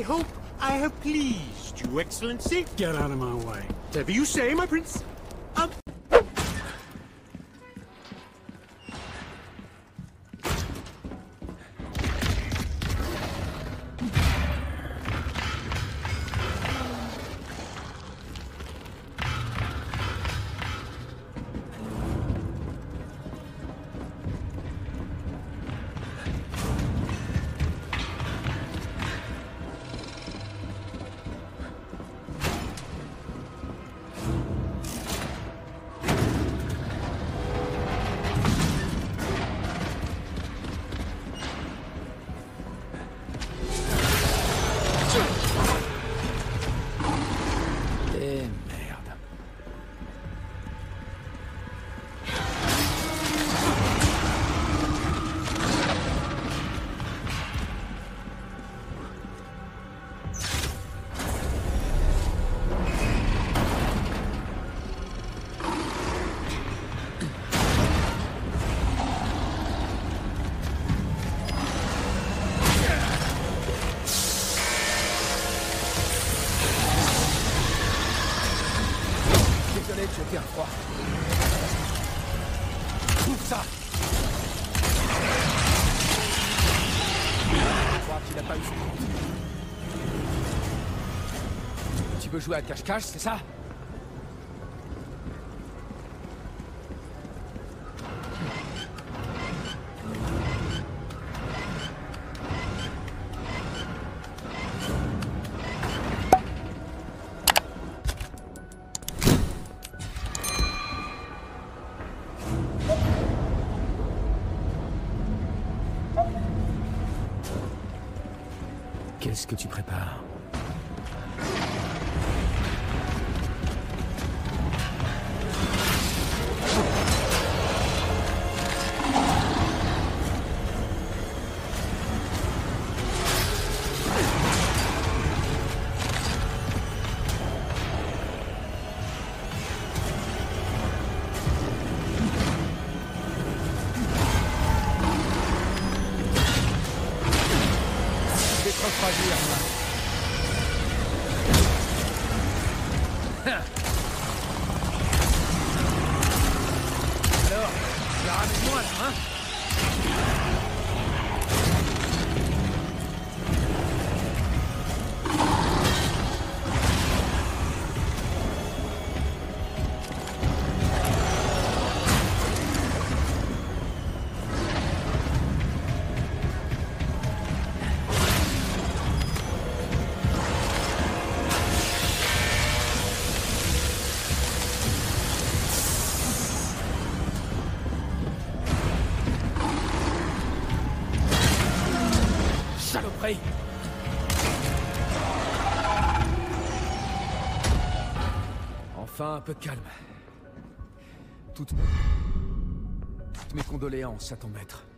hope I have pleased you, Excellency. Get out of my way. Whatever you say, my prince. J'ai bien froid. Trouve ça. Je crois qu'il n'a pas eu son coup. Tu veux jouer à cache-cache, c'est ça? Qu'est-ce que tu prépares? Alors, la ramène-moi là, hein? Saloperie! Enfin, un peu de calme. Toutes mes condoléances à ton maître.